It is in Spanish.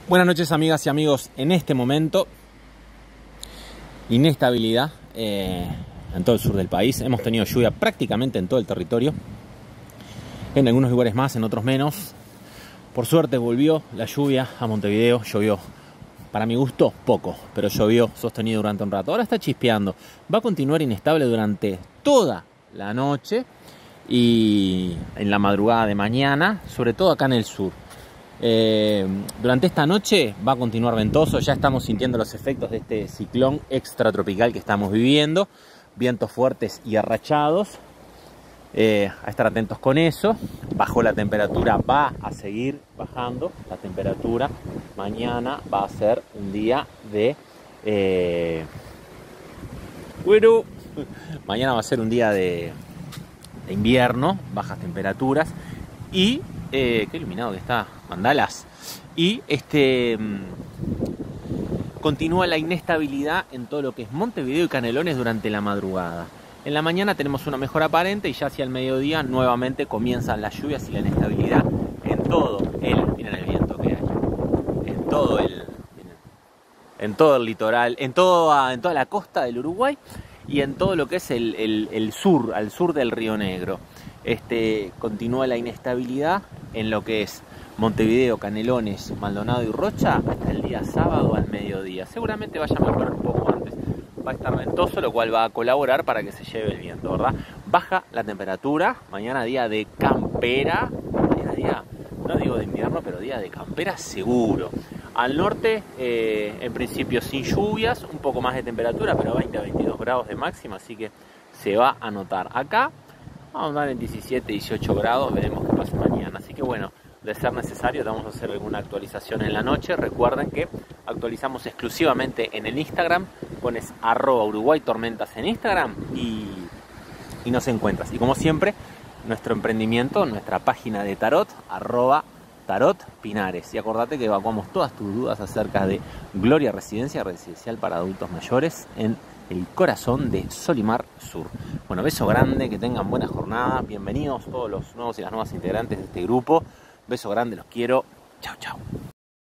Buenas noches, amigas y amigos. En este momento, inestabilidad en todo el sur del país. Hemos tenido lluvia prácticamente en todo el territorio. En algunos lugares más, en otros menos. Por suerte volvió la lluvia a Montevideo. Llovió, para mi gusto, poco, pero llovió sostenido durante un rato. Ahora está chispeando. Va a continuar inestable durante toda la noche y en la madrugada de mañana, sobre todo acá en el sur. Durante esta noche va a continuar ventoso. Ya estamos sintiendo los efectos de este ciclón extratropical que estamos viviendo. Vientos fuertes y arrachados. A estar atentos con eso. Bajó la temperatura, va a seguir bajando la temperatura. Mañana va a ser un día de mañana va a ser un día de invierno, bajas temperaturas y qué iluminado que está, mandalas. Y continúa la inestabilidad en todo lo que es Montevideo y Canelones durante la madrugada. En la mañana tenemos una mejora aparente y ya hacia el mediodía nuevamente comienzan las lluvias y la inestabilidad en todo miren el viento que hay, en todo el litoral, en toda la costa del Uruguay y en todo lo que es el sur, al sur del Río Negro. Continúa la inestabilidad en lo que es Montevideo, Canelones, Maldonado y Rocha hasta el día sábado al mediodía. Seguramente vaya a mejorar un poco antes. Va a estar ventoso, lo cual va a colaborar para que se lleve el viento, ¿verdad? Baja la temperatura, mañana día de campera, día, no digo de invierno, pero día de campera seguro. Al norte, en principio sin lluvias, un poco más de temperatura, pero 20 a 22 grados de máxima, así que se va a notar. Acá vamos a andar en 17, 18 grados, veremos qué pasa mañana. Así que bueno, de ser necesario, vamos a hacer alguna actualización en la noche. Recuerden que actualizamos exclusivamente en el Instagram. Pones @UruguayTormentas en Instagram y nos encuentras. Y como siempre, nuestro emprendimiento, nuestra página de tarot, @tarotpinares. Y acordate que evacuamos todas tus dudas acerca de Gloria Residencia Residencial para Adultos Mayores en el corazón de Solimar Sur. Bueno, beso grande, que tengan buena jornada. Bienvenidos todos los nuevos y las nuevas integrantes de este grupo. Beso grande, los quiero. Chau, chau.